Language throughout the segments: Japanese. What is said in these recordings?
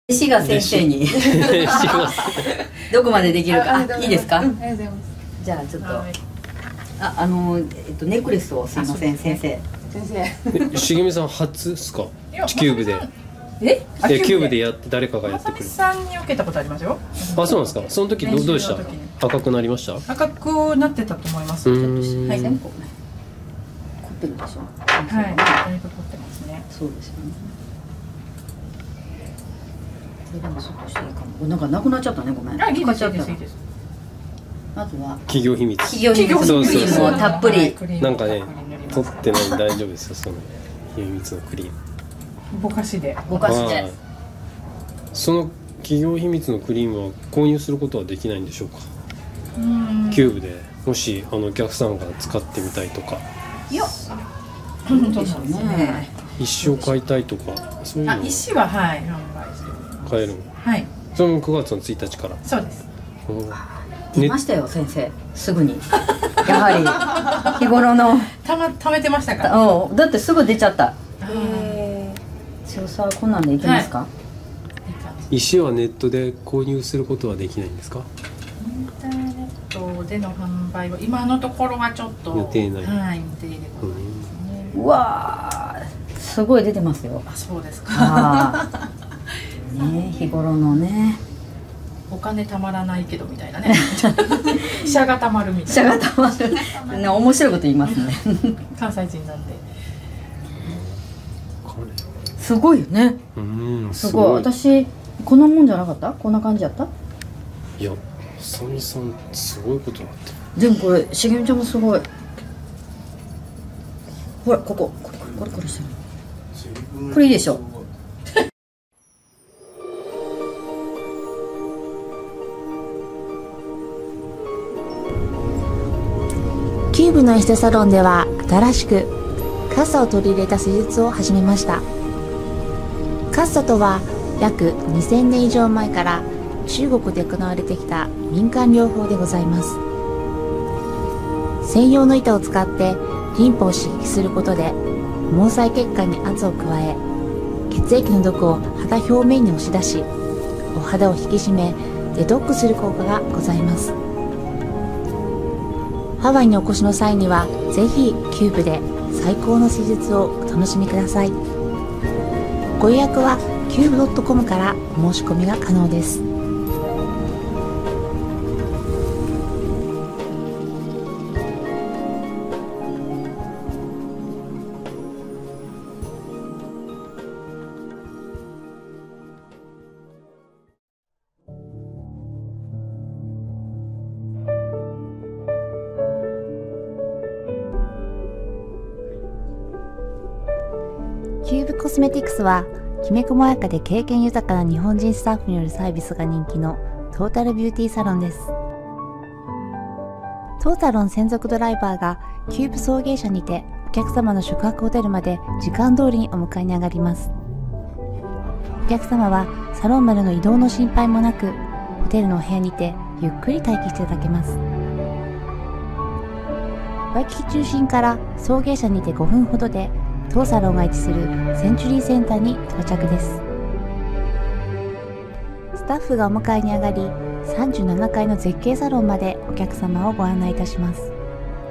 弟子が先生にどこまでできるか。いいですか。じゃあちょっとネックレスをすいません先生。 茂美さん初ですか。地球部で。キューブでやって誰かがやってくる。 さんに受けたことありますよ。 あ、そうなんですか。その時どうでした。赤くなりました。 赤くなってたと思います。はい。凝ってるでしょ。 はい。だいぶ凝ってますね。 そうですよね。これでも少しいいかも。なんかなくなっちゃったね。ごめん。 あ、いいですいいです。 まずは企業秘密。 企業秘密のクリームをたっぷり。 なんかね、取ってない大丈夫ですよ。その秘密のクリーム。 ぼかしで。 ぼかしで。 その企業秘密のクリームは購入することはできないんでしょうか。キューブでもしお客さんが使ってみたいとか。 いや、本当ですね。 石を買いたいとかそういうの。 石ははい販売してる。 買えるの。 はい。 それも9月の1日から。 そうです。 出ましたよ先生。すぐに。やはり日頃の貯めてましたか。 だってすぐ出ちゃった。調査はこんなんでいけますか。 石はネットで購入することはできないんですか。 インターネットでの販売は今のところはちょっと予定ない。 はい、予定でございますね。 うわー、すごい出てますよ。 あ、そうですか。 ね、日頃のね。 お金たまらないけどみたいなね。飛車がたまるみたいな。 飛車がたまる。ね、面白いこと言いますね。 関西人なんで。 すごいよね。すごい。私こんなもんじゃなかった？こんな感じやった？ いや、あさみさんすごいことだって。 でもこれしげみちゃんもすごい。ほらこれしてる。これいいでしょ。 キューブのエステサロンでは新しくカッサを取り入れた施術を始めました。カッサとは約2000年以上前から中国で行われてきた民間療法でございます。専用の板を使ってリンパを刺激することで毛細血管に圧を加え、血液の毒を肌表面に押し出し、お肌を引き締めデトックスする効果がございます。ハワイにお越しの際にはぜひキューブで最高の施術をお楽しみください。ご予約はキューブ .com からお申し込みが可能です。キューブコスメティクスはきめ細やかで経験豊かな日本人スタッフによるサービスが人気のトータルビューティーサロンです。当サロン専属ドライバーがキューブ送迎車にてお客様の宿泊ホテルまで時間通りにお迎えに上がります。お客様はサロンまでの移動の心配もなく、ホテルのお部屋にてゆっくり待機していただけます。ワイキキ中心から送迎車にて5分ほどで当サロンが位置するセンチュリーセンターに到着です。スタッフがお迎えに上がり、37階の絶景サロンまでお客様をご案内いたします。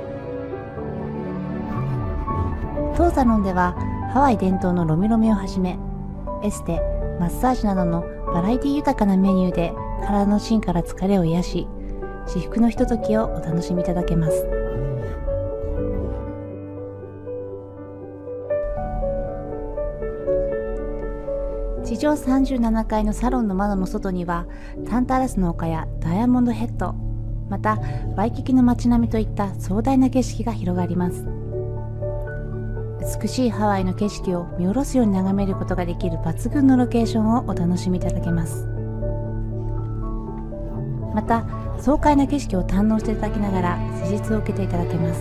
当サロンではハワイ伝統のロミロミをはじめ、エステ、マッサージなどのバラエティ豊かなメニューで体の芯から疲れを癒し、至福のひとときをお楽しみいただけます。地上37階のサロンの窓の外にはタンタラスの丘やダイヤモンドヘッド、またワイキキの街並みといった壮大な景色が広がります。美しいハワイの景色を見下ろすように眺めることができる抜群のロケーションをお楽しみいただけます。また爽快な景色を堪能していただきながら施術を受けていただけます。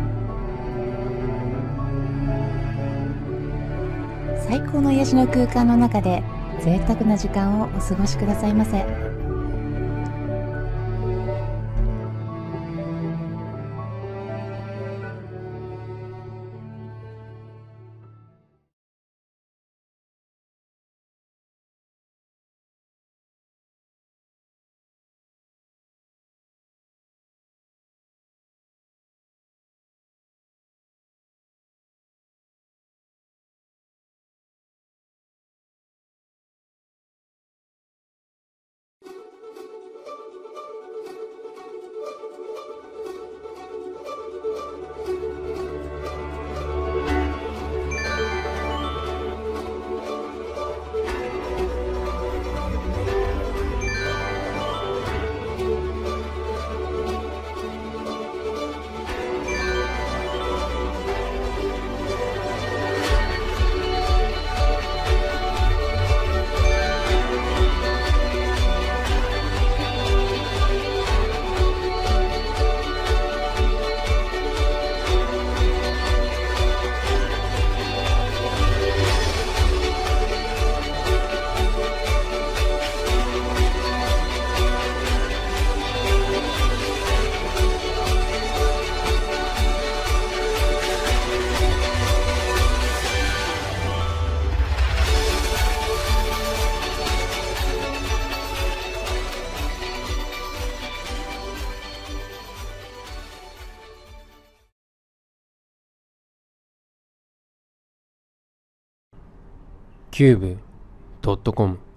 最高の癒しの空間の中で贅沢な時間をお過ごしくださいませ。 cube.com